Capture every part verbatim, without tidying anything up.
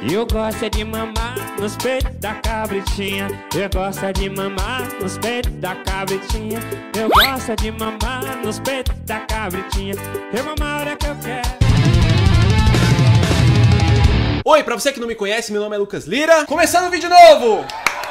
Eu gosto de mamar nos peitos da cabritinha. Eu gosto de mamar nos peitos da cabritinha. Eu gosto de mamar nos peitos da cabritinha. Eu mamo a hora que eu quero. Oi, pra você que não me conhece, meu nome é Lucas Lira. Começando um vídeo novo!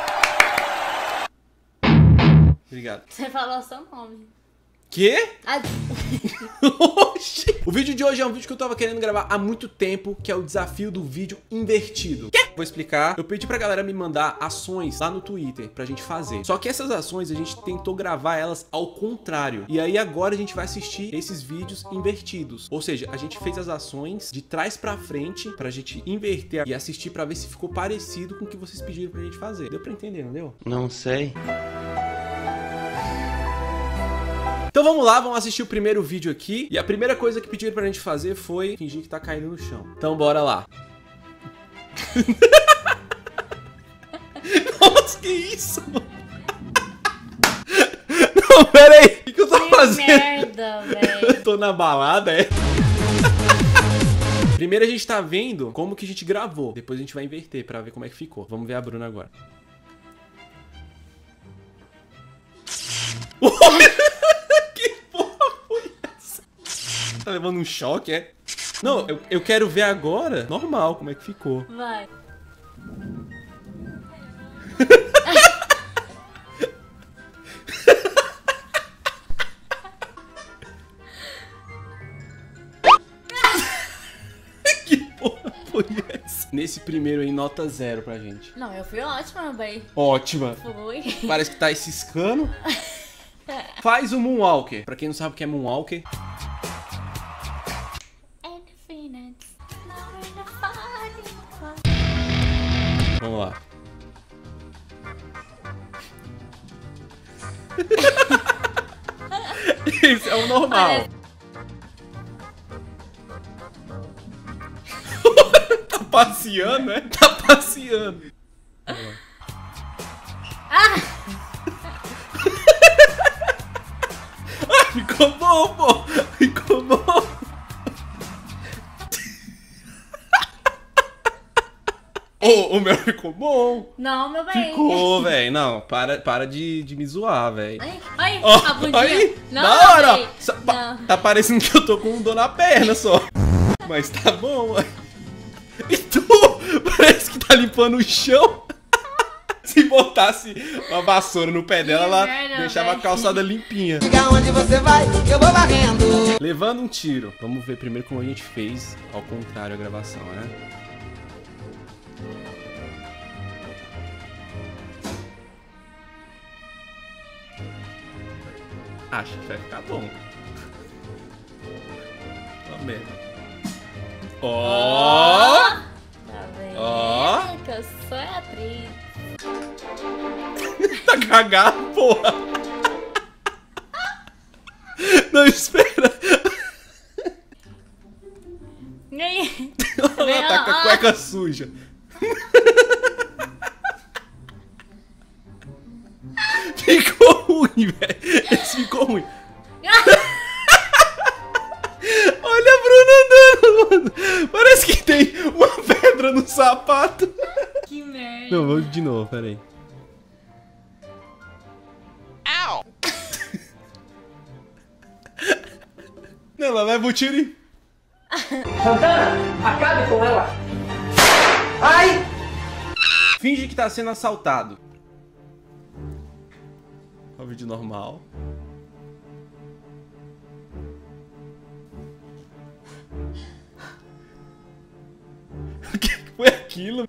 Obrigado. Você falou seu nome. Quê? Ah. Oxi. O vídeo de hoje é um vídeo que eu tava querendo gravar há muito tempo, que é o desafio do vídeo invertido. Quê? Vou explicar. Eu pedi pra galera me mandar ações lá no Twitter pra gente fazer. Só que essas ações a gente tentou gravar elas ao contrário. E aí agora a gente vai assistir esses vídeos invertidos. Ou seja, a gente fez as ações de trás pra frente pra gente inverter e assistir pra ver se ficou parecido com o que vocês pediram pra gente fazer. Deu pra entender, não deu? Não sei. Então vamos lá, vamos assistir o primeiro vídeo aqui. E a primeira coisa que pediram pra gente fazer foi fingir que tá caindo no chão. Então bora lá. Nossa, que isso? Não, pera aí. O que, que eu tô Que fazendo? merda, velho. Tô na balada, é? Primeiro a gente tá vendo como que a gente gravou. Depois a gente vai inverter pra ver como é que ficou. Vamos ver a Bruna agora. Tá levando um choque, é? Não, eu, eu quero ver agora, normal, como é que ficou. Vai. Que porra foi essa? Nesse primeiro aí, nota zero pra gente. Não, eu fui ótima, véi. Ótima. Fui. Parece que tá ciscando. Faz o Moonwalker. Pra quem não sabe o que é Moonwalker. Vamos lá. Esse é o normal. Tá passeando, né? Tá passeando. Ah! Ficou bom, pô. Ficou bom. Oh, o meu ficou bom. Não, meu bem. Ficou, velho. Não, para, para de, de me zoar, velho. Ai, ai, Ó, a bundinha. aí, Não, da hora. véi. Só- pa- Não. Tá parecendo que eu tô com um dor na perna só. Mas tá bom. E tu? Parece que tá limpando o chão. Se botasse uma vassoura no pé dela, Que ela merda, deixava véi. a calçada limpinha. Diga onde você vai, eu vou varrendo. Levando um tiro. Vamos ver primeiro como a gente fez ao contrário a gravação, né? Acho que vai ficar bom. Ó, mesmo. Ó! Tá vendo? Ó. Que eu sou atriz. Tá cagado, porra! Não, espera! E aí? Ela tá com a cueca suja. Ficou ruim, velho. Esse ficou ruim. Olha a Bruna andando, mano. Parece que tem uma pedra no sapato. Que merda. Não, vamos de novo, peraí. Au! Não, ela leva o tiro e... Santana, acabe com ela. Ai! Finge que tá sendo assaltado. Olha o vídeo normal. O que foi aquilo?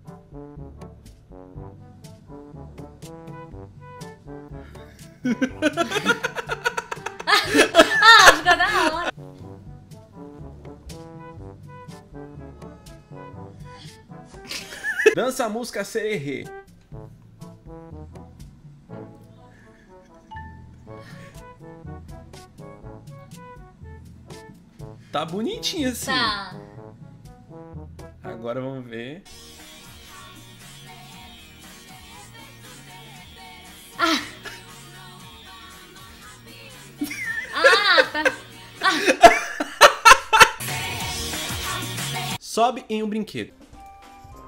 Ah, ficou da hora. Dança a música Sererê. Tá bonitinho assim. Tá. Agora vamos ver. Ah, tá. Sobe em um brinquedo.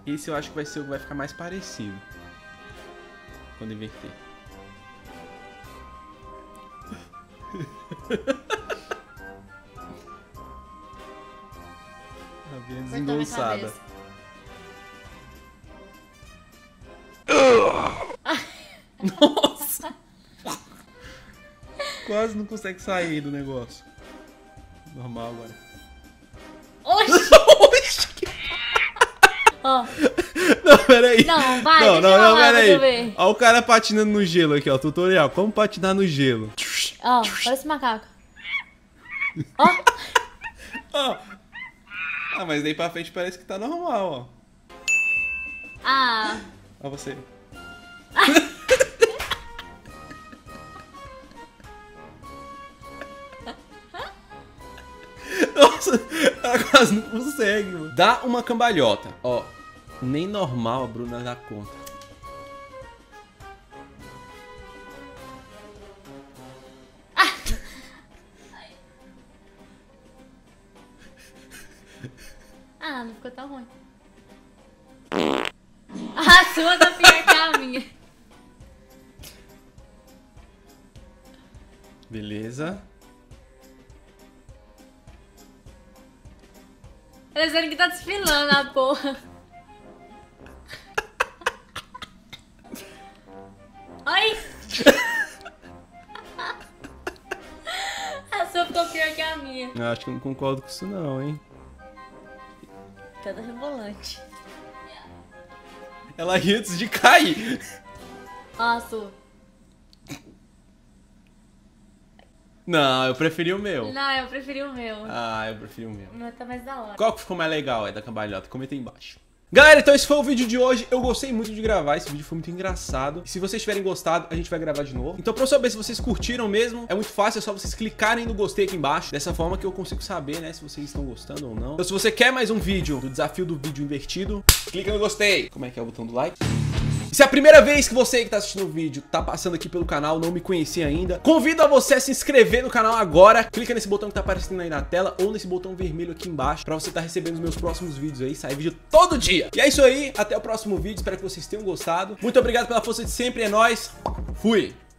Esse eu acho que vai ser o que vai ficar mais parecido. Quando inverter. Tá bem desengonçada. Nossa! Quase não consegue sair do negócio. Normal agora. Oxi! Ó. Não, peraí. Não, vai, não, deixa não, eu não, falar, deixa peraí. eu ver. Olha o cara patinando no gelo aqui, ó. Tutorial. Como patinar no gelo. Ó, parece macaco. Ó. Ó. Ah, mas daí pra frente parece que tá normal, ó. Ah. Ó você. Nossa, ela quase não consegue, mano. Dá uma cambalhota. Ó, nem normal a Bruna dá conta. Ah, não ficou tão ruim. A sua tá pior que a minha. Beleza. Parecendo que tá desfilando a porra. Ai! A sua ficou pior que a minha. Eu acho que eu não concordo com isso não, hein. Toda rebolante. Ela ri antes de cair. Ó, a sua. Não, eu preferi o meu. Não, eu preferi o meu. Ah, eu preferi o meu. O meu tá mais da hora. Qual que ficou mais legal, é, da cambalhota? Comenta aí embaixo. Galera, então esse foi o vídeo de hoje. Eu gostei muito de gravar, esse vídeo foi muito engraçado. E se vocês tiverem gostado, a gente vai gravar de novo. Então pra eu saber se vocês curtiram mesmo, é muito fácil, é só vocês clicarem no gostei aqui embaixo. Dessa forma que eu consigo saber, né, se vocês estão gostando ou não. Então se você quer mais um vídeo do desafio do vídeo invertido, clica no gostei. Como é que é o botão do like? E se é a primeira vez que você que tá assistindo o vídeo tá passando aqui pelo canal, não me conhecia ainda, convido a você a se inscrever no canal agora. Clica nesse botão que tá aparecendo aí na tela ou nesse botão vermelho aqui embaixo pra você tá recebendo os meus próximos vídeos aí. Sai vídeo todo dia. E é isso aí, até o próximo vídeo, espero que vocês tenham gostado. Muito obrigado pela força de sempre, é nóis. Fui!